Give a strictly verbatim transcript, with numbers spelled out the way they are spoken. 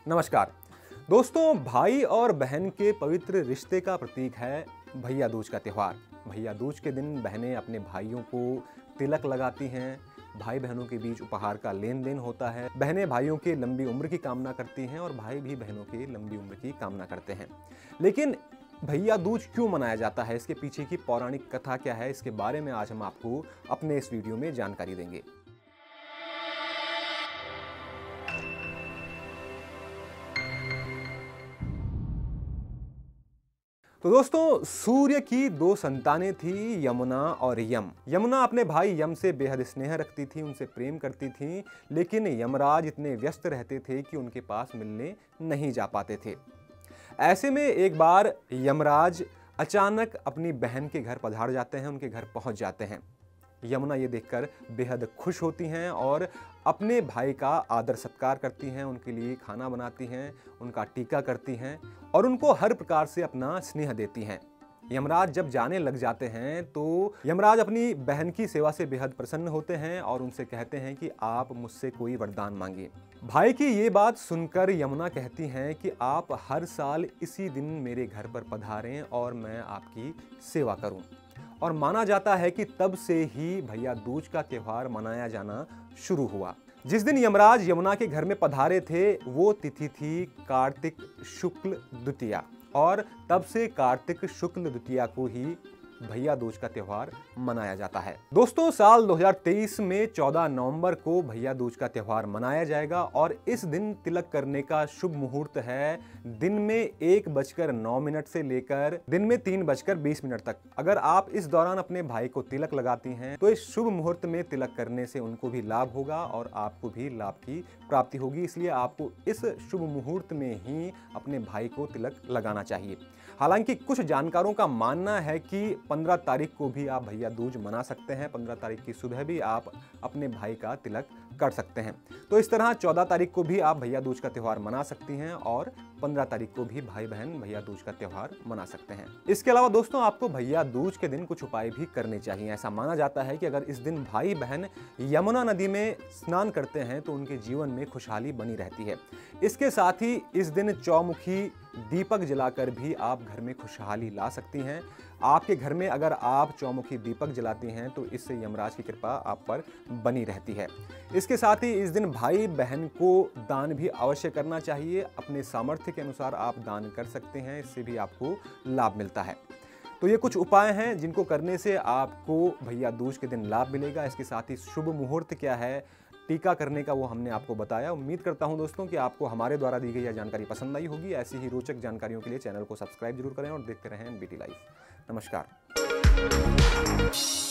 नमस्कार दोस्तों, भाई और बहन के पवित्र रिश्ते का प्रतीक है भैया दूज का त्यौहार। भैया दूज के दिन बहनें अपने भाइयों को तिलक लगाती हैं, भाई बहनों के बीच उपहार का लेन देन होता है। बहनें भाइयों की लंबी उम्र की कामना करती हैं और भाई भी बहनों की लंबी उम्र की कामना करते हैं। लेकिन भैया दूज क्यों मनाया जाता है, इसके पीछे की पौराणिक कथा क्या है, इसके बारे में आज हम आपको अपने इस वीडियो में जानकारी देंगे। तो दोस्तों, सूर्य की दो संतानें थी, यमुना और यम। यमुना अपने भाई यम से बेहद स्नेह रखती थी, उनसे प्रेम करती थी, लेकिन यमराज इतने व्यस्त रहते थे कि उनके पास मिलने नहीं जा पाते थे। ऐसे में एक बार यमराज अचानक अपनी बहन के घर पधार जाते हैं, उनके घर पहुंच जाते हैं। यमुना ये देखकर बेहद खुश होती हैं और अपने भाई का आदर सत्कार करती हैं, उनके लिए खाना बनाती हैं, उनका टीका करती हैं और उनको हर प्रकार से अपना स्नेह देती हैं। यमराज जब जाने लग जाते हैं तो यमराज अपनी बहन की सेवा से बेहद प्रसन्न होते हैं और उनसे कहते हैं कि आप मुझसे कोई वरदान मांगिए। भाई की ये बात सुनकर यमुना कहती हैं कि आप हर साल इसी दिन मेरे घर पर पधारें और मैं आपकी सेवा करूं। और माना जाता है कि तब से ही भैया दूज का त्यौहार मनाया जाना शुरू हुआ। जिस दिन यमराज यमुना के घर में पधारे थे वो तिथि थी कार्तिक शुक्ल द्वितीया और तब से कार्तिक शुक्ल द्वितीया को ही भैया दूज का त्यौहार मनाया जाता है। दोस्तों, साल दो हज़ार तेईस में चौदह नवंबर को भैया दूज का त्यौहार मनाया जाएगा और इस दिन तिलक करने का शुभ मुहूर्त है दिन में एक बजकर नौ मिनट से लेकर दिन में तीन बजकर बीस मिनट तक। अगर आप इस दौरान अपने भाई को तिलक लगाती हैं तो इस शुभ मुहूर्त में तिलक करने से उनको भी लाभ होगा और आपको भी लाभ की प्राप्ति होगी, इसलिए आपको इस शुभ मुहूर्त में ही अपने भाई को तिलक लगाना चाहिए। हालांकि कुछ जानकारों का मानना है कि पंद्रह तारीख को भी आप भैया दूज मना सकते हैं, पंद्रह तारीख की सुबह भी आप अपने भाई का तिलक कर सकते हैं। तो इस तरह चौदह तारीख को भी आप भैया दूज का त्यौहार मना सकती हैं और पंद्रह तारीख को भी भाई बहन भैया दूज का त्यौहार मना सकते हैं। इसके अलावा दोस्तों, आपको भैया दूज के दिन कुछ उपाय भी करने चाहिए। ऐसा माना जाता है कि अगर इस दिन भाई बहन यमुना नदी में स्नान करते हैं तो उनके जीवन में खुशहाली बनी रहती है। इसके साथ ही इस दिन चौमुखी दीपक जलाकर भी आप घर में खुशहाली ला सकती हैं। आपके घर में अगर आप चौमुखी दीपक जलाती हैं तो इससे यमराज की कृपा आप पर बनी रहती है। इसके साथ ही इस दिन भाई बहन को दान भी अवश्य करना चाहिए। अपने सामर्थ्य के अनुसार आप दान कर सकते हैं, इससे भी आपको लाभ मिलता है। तो ये कुछ उपाय हैं जिनको करने से आपको भैया दूज के दिन लाभ मिलेगा। इसके साथ ही शुभ मुहूर्त क्या है, टीका करने का, वो हमने आपको बताया। उम्मीद करता हूं दोस्तों कि आपको हमारे द्वारा दी गई यह जानकारी पसंद आई होगी। ऐसी ही रोचक जानकारियों के लिए चैनल को सब्सक्राइब जरूर करें और देखते रहें एन बी टी लाइव। नमस्कार।